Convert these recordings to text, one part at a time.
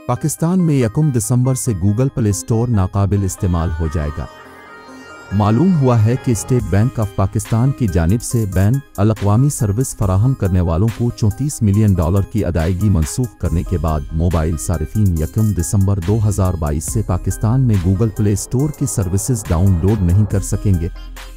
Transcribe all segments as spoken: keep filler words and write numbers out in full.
पाकिस्तान में यकम दिसंबर से गूगल प्ले स्टोर नाकाबिल इस्तेमाल हो जाएगा। मालूम हुआ है कि स्टेट बैंक ऑफ पाकिस्तान की जानिब से बैन अल-अक़वामी सर्विस फराहम करने वालों को चौंतीस मिलियन डॉलर की अदायगी मनसूख करने के बाद मोबाइल सारिफीन यकम दिसंबर दो हज़ार बाईस से पाकिस्तान में गूगल प्ले स्टोर की सर्विसेज डाउनलोड नहीं कर सकेंगे।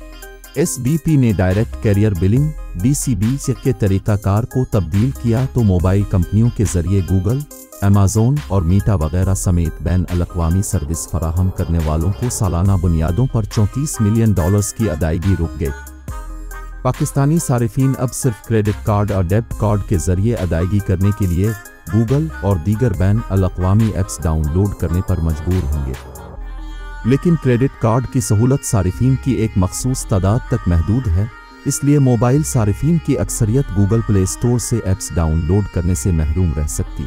एस बी पी ने direct carrier billing D C B के तरीक़ाकार को तब्दील किया तो मोबाइल कंपनियों के जरिए गूगल, अमेज़न और मीटा वगैरह समेत बैन अल-अक़वामी सर्विस फराहम करने वालों को सालाना बुनियादों पर चौंतीस मिलियन डॉलर्स की अदायगी रुक गई। पाकिस्तानी सारिफीन अब सिर्फ क्रेडिट कार्ड और डेबिट कार्ड के जरिए अदायगी करने के लिए गूगल और दीगर बैन अल-अक़वामी ऐप्स डाउनलोड करने पर मजबूर होंगे, लेकिन क्रेडिट कार्ड की सहूलत सारिफीन की एक मखसूस तादाद तक महदूद है, इसलिए मोबाइल सारिफीन की अक्सरियत गूगल प्ले स्टोर से ऐप्स डाउनलोड करने से महरूम रह सकती।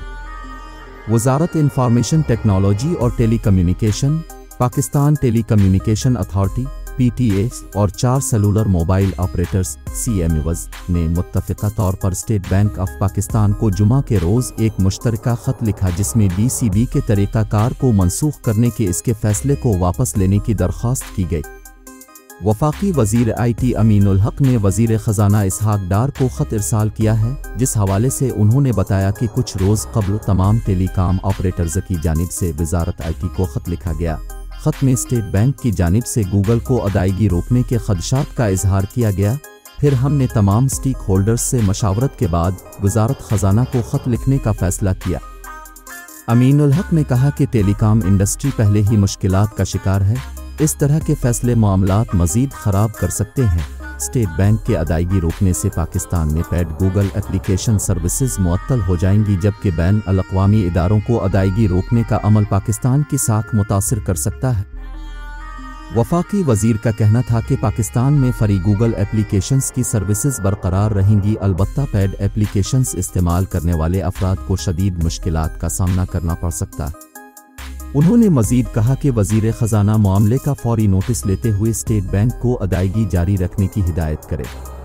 वज़ारत इंफॉर्मेशन टेक्नोलॉजी और telecommunication, Pakistan telecommunication authority P T A और चार cellular mobile operators CMOs ने मुत्तफ़िक़ा तौर पर स्टेट बैंक ऑफ पाकिस्तान को जुमा के रोज़ एक मुश्तरका ख़त लिखा जिसमें डी सी बी के तरीक़ाकार को मनसूख करने के इसके फ़ैसले को वापस लेने की दरख्वास्त की गई। वफाकी वज़ीर आई टी अमीनुल हक ने वज़ीर ख़ज़ाना इसहाक डार को ख़त इरसाल किया है, जिस हवाले से उन्होंने बताया कि कुछ रोज़ कबल तमाम टेलीकॉम ऑपरेटर्स की जानिब से वज़ारत आई टी को ख़त लिखा गया। ख़त में स्टेट बैंक की जानिब से गूगल को अदायगी रोकने के ख़दशात का इजहार किया गया। फिर हमने तमाम स्टेक होल्डर्स से मशावरत के बाद वज़ारत ख़ज़ाना को ख़त लिखने का फ़ैसला किया। अमीनुल हक ने कहा कि टेलीकॉम इंडस्ट्री पहले ही मुश्किलात का शिकार है, इस तरह के फैसले मामलात मज़ीद ख़राब कर सकते हैं। स्टेट बैंक के अदायगी रोकने से पाकिस्तान में पेड गूगल एप्लीकेशन सर्विसेज मुअत्तल हो जाएंगी, जबकि बैन अल-अक़वामी इदारों को अदायगी रोकने का अमल पाकिस्तान की साख मुतासिर कर सकता है। वफाकी वज़ीर का कहना था कि पाकिस्तान में फ्री गूगल एप्लीकेशंस की सर्विसेज बरकरार रहेंगी, अलबत्ता पेड एप्लीकेशंस इस्तेमाल करने वाले अफराद को शदीद मुश्किलात का सामना करना पड़ सकता है। उन्होंने मज़ीद कहा कि वज़ीर ख़ज़ाना मामले का फौरी नोटिस लेते हुए स्टेट बैंक को अदायगी जारी रखने की हिदायत करे।